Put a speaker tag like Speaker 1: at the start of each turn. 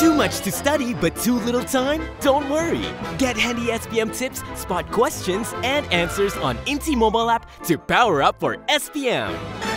Speaker 1: Too much to study but too little time? Don't worry! Get handy SPM tips, spot questions, and answers on INTI mobile app to power up for SPM.